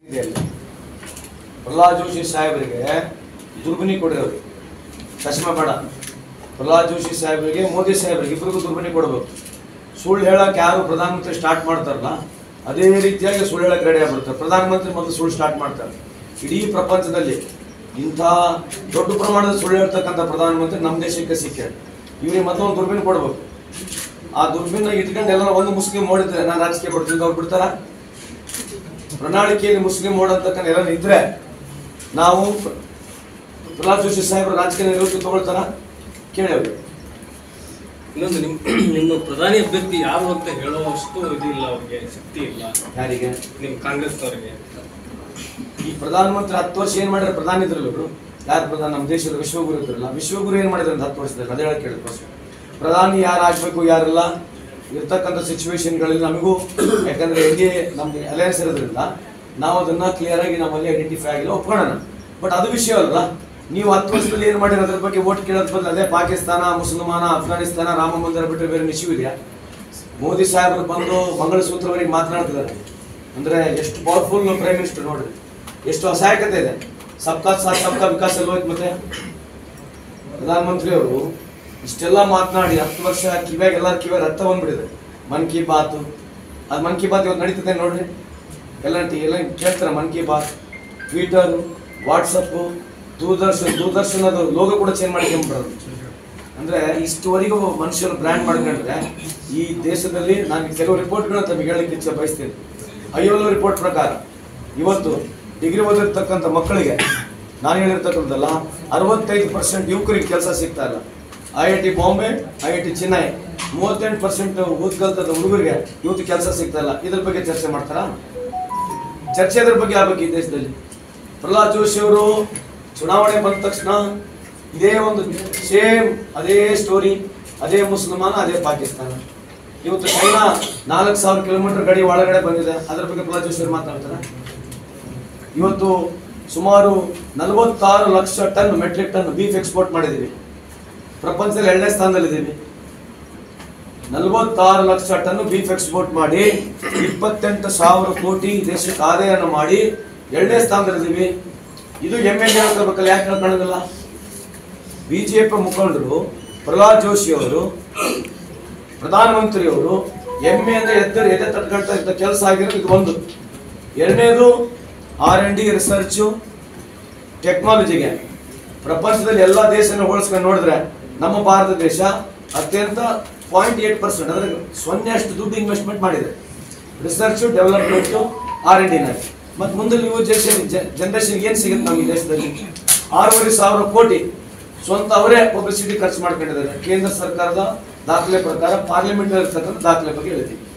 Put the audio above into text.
ಪ್ರಹ್ಲಾದ್ ಜೋಶಿ ಸಾಹೇಬರಿಗೆ ದುರ್ಬಿನಿ ಕೊಡಿರೋದು ಚಶ್ಮಾ ಬೇಡ. ಪ್ರಹ್ಲಾದ್ ಜೋಶಿ ಸಾಹೇಬರಿಗೆ ಮೋದಿ ಸಾಹೇಬರಿಗೆ ಇಬ್ಬರಿಗೂ ದುರ್ಬಿನಿ ಕೊಡಬೇಕು. ಸುಳ್ಳು ಹೇಳಕ್ಕೆ ಯಾರು ಪ್ರಧಾನಮಂತ್ರಿ ಸ್ಟಾರ್ಟ್ ಮಾಡ್ತಾರಲ್ಲ ಅದೇ ರೀತಿಯಾಗಿ ಸುಳ್ಳು ಹೇಳಕ್ಕೆ ರೆಡಿ ಆಗ್ಬಿಡ್ತಾರೆ. ಪ್ರಧಾನಮಂತ್ರಿ ಮೊದಲು ಸುಳ್ಳು ಸ್ಟಾರ್ಟ್ ಮಾಡ್ತಾರೆ. ಇಡೀ ಪ್ರಪಂಚದಲ್ಲಿ ಇಂಥ ದೊಡ್ಡ ಪ್ರಮಾಣದ ಸುಳ್ಳು ಹೇಳ್ತಕ್ಕಂಥ ಪ್ರಧಾನಮಂತ್ರಿ ನಮ್ಮ ದೇಶಕ್ಕೆ ಸಿಕ್ಕಾರೆ. ಇವರಿಗೆ ಮೊದಲು ಒಂದು ದುರ್ಬಿನ್ ಕೊಡ್ಬೇಕು. ಆ ದುರ್ಬಿನ್ನ ಇಟ್ಕೊಂಡು ಎಲ್ಲ ಒಂದು ಮುಸ್ಲಿಂ ಓಡಿದ್ರೆ ನಾನು ರಾಜಕೀಯ ಕೊಡ್ತೀನಿ ಅವ್ರು ಬಿಡ್ತಾರ? ಪ್ರಣಾಳಿಕೆಯಲ್ಲಿ ಮುಸ್ಲಿಂ ಓಡಂತಕ್ಕಂಥ ಎಲ್ಲ ಇದ್ರೆ ನಾವು ಪ್ರಹ್ಲಾದ್ ಜೋಶಿ ಸಾಹೇಬರು ರಾಜಕೀಯ ನಿವೃತ್ತಿ ತಗೊಳ್ತಾರ? ಕೇಳಿ ಅವ್ರಿಗೆ. ಇನ್ನೊಂದು ನಿಮ್ಮ ಪ್ರಧಾನಿ ಅಭ್ಯರ್ಥಿ ಯಾರು ಅಂತ ಹೇಳುವಷ್ಟು ಇದಿಲ್ಲ, ಅವ್ರಿಗೆ ಶಕ್ತಿ ಇಲ್ಲ. ಯಾರಿಗೆ? ನಿಮ್ಮ ಕಾಂಗ್ರೆಸ್ ಅವರಿಗೆ. ಈ ಪ್ರಧಾನಮಂತ್ರಿ 10 ವರ್ಷ ಏನ್ ಮಾಡಿದ್ರೆ ಪ್ರಧಾನಿ ಇದ್ರಲ್ಲ ಇವರು ಯಾರು ಪ್ರಧಾನ? ನಮ್ಮ ದೇಶದ ವಿಶ್ವಗುರು ಇದ್ರಲ್ಲ, ವಿಶ್ವಗುರು ಏನ್ ಮಾಡಿದ್ರೆ 10 ವರ್ಷದಲ್ಲಿ ಅದೇ ಹೇಳಕ್ ಕೇಳಿದ್ರು. ಪ್ರಧಾನಿ ಯಾರು ಆಗ್ಬೇಕು ಯಾರೆಲ್ಲ ಇರ್ತಕ್ಕಂಥ ಸಿಚುವೇಶನ್ಗಳಲ್ಲಿ ನಮಗೂ, ಯಾಕಂದ್ರೆ ಹೆಂಗೆ ನಮ್ಗೆ ಅಲಯನ್ಸ್ ಇರೋದ್ರಿಂದ ನಾವು ಅದನ್ನ ಕ್ಲಿಯರ್ ಆಗಿ ನಮ್ಮಲ್ಲಿ ಐಡೆಂಟಿಫೈ ಆಗಿಲ್ಲ, ಒಪ್ಕೊಳ್ಳೋಣ. ಬಟ್ ಅದು ವಿಷಯ ಅಲ್ಲ. ನೀವು 10 ವರ್ಷದಲ್ಲಿ ಏನ್ ಮಾಡಿರೋ ಅದ್ರ ಬಗ್ಗೆ ಓಟ್ ಕೇಳೋದ್ ಬದಲು ಅದೇ ಪಾಕಿಸ್ತಾನ, ಮುಸಲ್ಮಾನ, ಅಫ್ಘಾನಿಸ್ತಾನ, ರಾಮ ಮಂದಿರ ಬಿಟ್ಟರೆ ಬೇರೆ ಇಶ್ಯೂ ಇದೆಯಾ? ಮೋದಿ ಸಾಹೇಬರು ಬಂದು ಮಂಗಳಸೂತ್ರವರೆಗೆ ಮಾತನಾಡ್ತಿದ್ದಾರೆ ಅಂದ್ರೆ ಎಷ್ಟು ಪವರ್ಫುಲ್ ಪ್ರೈಮ್ ಮಿನಿಸ್ಟರ್ ನೋಡ್ರಿ, ಎಷ್ಟು ಅಸಹಾಯಕತೆ ಇದೆ. ಸಬ್ಕಾ ಸಾಥ್ ಸಬ್ಕಾ ವಿಕಾಸ್ ಎಲ್ಲ ಹೋಯ್ತು. ಮತ್ತೆ ಪ್ರಧಾನಮಂತ್ರಿ ಅವರು ಇಷ್ಟೆಲ್ಲ ಮಾತನಾಡಿ 10 ವರ್ಷ ಕಿವ್ಯಾಗ ಎಲ್ಲರ ಕಿವ್ಯಾಗ ರಕ್ತ ಬಂದ್ಬಿಟ್ಟಿದೆ. ಮನ್ ಕಿ ಬಾತ್, ಅದು ಮನ್ ಕಿ ಬಾತ್ ಇವತ್ತು ನಡೀತದೆ ನೋಡ್ರಿ. ಎಲ್ಲ ಕೇಳ್ತಾರೆ ಮನ್ ಕಿ ಬಾತ್. ಟ್ವಿಟರ್, ವಾಟ್ಸಪ್ಪು, ದೂರದರ್ಶನದ ಲೋಗೋ ಕೂಡ ಚೇಂಜ್ ಮಾಡ್ಕೊಂಡ್ಬಿಡೋದು. ಅಂದ್ರೆ ಇಷ್ಟುವರೆಗೂ ಮನುಷ್ಯರು ಬ್ರ್ಯಾಂಡ್ ಮಾಡ್ಕೊಂಡ್ರೆ ಈ ದೇಶದಲ್ಲಿ ನಾನು ಕೆಲವು ರಿಪೋರ್ಟ್ಗಳನ್ನ ತಮಗೆ ಹೇಳಲಿಕ್ಕೆ ಇಚ್ಛೆ ಬಯಸ್ತೀನಿ. ಐಒಎಲ್ ರಿಪೋರ್ಟ್ ಪ್ರಕಾರ ಇವತ್ತು ಡಿಗ್ರಿ ಓದಿರ್ತಕ್ಕಂಥ ಮಕ್ಕಳಿಗೆ ನಾನು ಹೇಳಿರ್ತಕ್ಕಂಥಲ್ಲ 65% ಯುವಕರಿಗೆ ಕೆಲಸ ಸಿಗ್ತಾ ಇಲ್ಲ. IIT ಬಾಂಬೆ, IIT ಚೆನ್ನೈ 38% ಓದ್ಕಲ್ತದ ಹುಡುಗರಿಗೆ ಇವತ್ತು ಕೆಲಸ ಸಿಗ್ತಾ ಇಲ್ಲ. ಇದ್ರ ಬಗ್ಗೆ ಚರ್ಚೆ ಮಾಡ್ತಾರಾ? ಚರ್ಚೆ ಅದ್ರ ಬಗ್ಗೆ ಆಗ್ಬೇಕು ಈ ದೇಶದಲ್ಲಿ. ಪ್ರಹ್ಲಾದ್ ಜೋಶಿ ಅವರು ಚುನಾವಣೆ ಬಂದ ತಕ್ಷಣ ಇದೇ ಒಂದು ಸೇಮ್ ಅದೇ ಸ್ಟೋರಿ, ಅದೇ ಮುಸಲ್ಮಾನ, ಅದೇ ಪಾಕಿಸ್ತಾನ. ಇವತ್ತು ಚೈನಾ 4000 ಕಿಲೋಮೀಟರ್ ಗಡಿ ಒಳಗಡೆ ಬಂದಿದೆ, ಅದ್ರ ಬಗ್ಗೆ ಪ್ರಹ್ಲಾದ್ ಜೋಶಿ ಅವರು ಮಾತಾಡ್ತಾರೆ. ಇವತ್ತು ಸುಮಾರು 46 lakh ton metric ton beef export ಮಾಡಿದ್ದೀವಿ. ಪ್ರಪಂಚದಲ್ಲಿ 2ನೇ ಸ್ಥಾನದಲ್ಲಿದ್ದೀವಿ. 46 ಲಕ್ಷ ಟನ್ ಬೀಫ್ ಎಕ್ಸ್ಪೋರ್ಟ್ ಮಾಡಿ 28,000 ಕೋಟಿ ದೇಶಕ್ಕೆ ಆದಾಯನ ಮಾಡಿ 2ನೇ ಸ್ಥಾನದಲ್ಲಿದ್ದೀವಿ. ಇದು ಹೆಮ್ಮೆ ಹೇಳ್ಕೋಬೇಕಲ್ಲ, ಯಾಕೆ ಹೇಳ್ಕೊಳ್ಳೋದಿಲ್ಲ? ಬಿಜೆಪಿ ಮುಖಂಡರು ಪ್ರಹ್ಲಾದ್ ಜೋಶಿ ಅವರು ಪ್ರಧಾನಮಂತ್ರಿಯವರು ಹೆಮ್ಮೆಯಿಂದ ಎದೆ ತಟ್ಕೊಳ್ತಾ ಇದ್ದ ಕೆಲಸ ಆಗಿರೋದು ಇದು ಒಂದು. ಎರಡನೇದು R&D ರಿಸರ್ಚು ಟೆಕ್ನಾಲಜಿಗೆ ಪ್ರಪಂಚದಲ್ಲಿ ಎಲ್ಲ ದೇಶನ ಹೋಲಿಸ್ಕೊಂಡು ನೋಡಿದ್ರೆ ನಮ್ಮ ಭಾರತ ದೇಶ ಅತ್ಯಂತ 0.8% ಅಂದ್ರೆ 0% ದುಡ್ಡು ಇನ್ವೆಸ್ಟ್ಮೆಂಟ್ ಮಾಡಿದೆ ರಿಸರ್ಚ್ ಡೆವಲಪ್ಮೆಂಟ್ R&Dನಲ್ಲಿ. ಮತ್ತು ಮುಂದೆ ಯುವ ಜನರೇಷನ್ಗೆ ಏನು ಸಿಗುತ್ತೆ ನಮ್ಮ ಈ ದೇಶದಲ್ಲಿ? 6,500 ಕೋಟಿ ಸ್ವಂತ ಅವರೇ ಪಬ್ಲಿಸಿಟಿ ಖರ್ಚು ಮಾಡ್ಕೊಂಡಿದ್ದಾರೆ. ಕೇಂದ್ರ ಸರ್ಕಾರದ ದಾಖಲೆ ಪ್ರಕಾರ, ಪಾರ್ಲಿಮೆಂಟ್ ಇರ್ತಕ್ಕಂಥ ದಾಖಲೆ ಬಗ್ಗೆ ಹೇಳ್ತೀವಿ.